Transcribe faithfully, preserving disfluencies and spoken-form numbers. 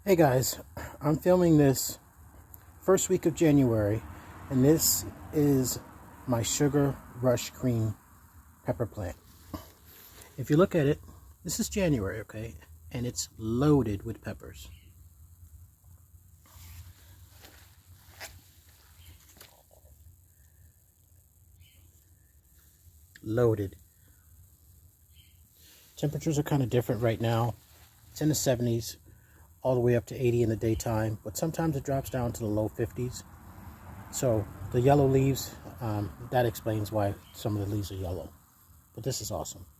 Hey guys, I'm filming this first week of January, and this is my Sugar Rush cream pepper plant. If you look at it, this is January, okay, and it's loaded with peppers. Loaded. Temperatures are kind of different right now. It's in the seventies. All the way up to eighty in the daytime, but sometimes it drops down to the low fifties. So the yellow leaves, um, that explains why some of the leaves are yellow. But this is awesome.